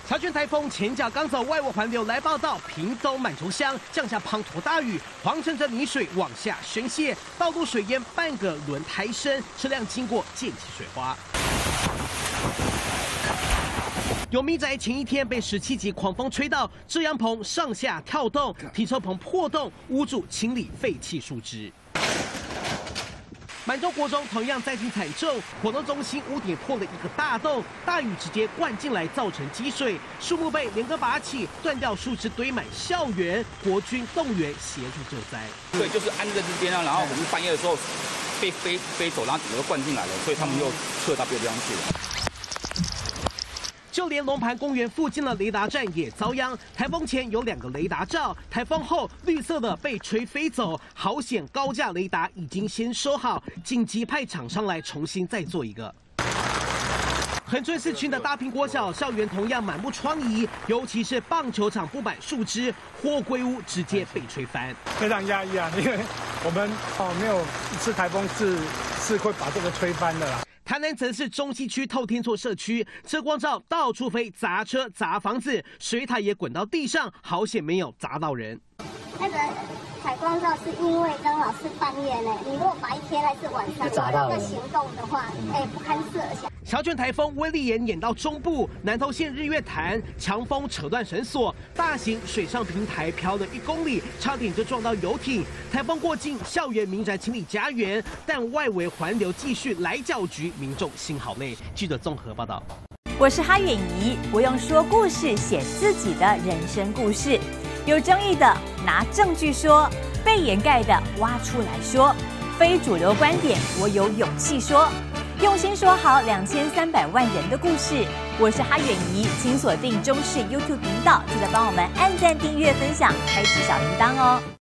乔卷台风前脚刚走外围环流来报道，平走满城乡，降下滂沱大雨，黄澄着泥水往下宣泄，道路水淹半个轮胎深，车辆经过溅起水花。有民宅前一天被17级狂风吹到，遮阳棚上下跳动，停车棚破洞，屋主清理废弃树枝。满洲国中同样灾情惨重，活动中心屋顶破了一个大洞，大雨直接灌进来，造成积水，树木被连根拔起，断掉树枝堆满校园，国军动员协助救灾。 对，就是安在这边啊，然后我们半夜的时候被飞走，然后整个都灌进来了，所以他们又撤到别的地方去了。 就连龙盘公园附近的雷达站也遭殃。台风前有2个雷达罩，台风后绿色的被吹飞走，好险高架雷达已经先收好，紧急派厂商来重新再做一个。恒春市区的大坪国小校园同样满目疮痍，尤其是棒球场布满树枝，货柜屋直接被吹翻， 非常压抑啊！因为我们没有一次台风是会把这个吹翻的啦。 台南则是中西区透天厝社区，遮光罩到处飞，砸车砸房子，水塔也滚到地上，好险没有砸到人。 那个采光罩是因为刚好是半夜呢，你如果白天还是晚上有人在行动的话，不堪设想。 乔卷台风威力演到中部，南投县日月潭强风扯断绳索，大型水上平台飘了1公里，差点就撞到游艇。台风过境，校园民宅清理家园，但外围环流继续来搅局，民众心好累。记者综合报道。 我是哈远怡，我用说故事写自己的人生故事。有争议的拿证据说，被掩盖的挖出来说，非主流观点我有勇气说，用心说好2300万人的故事。我是哈远怡，请锁定中视 YouTube 频道，记得帮我们按赞、订阅、分享、开启小铃铛哦。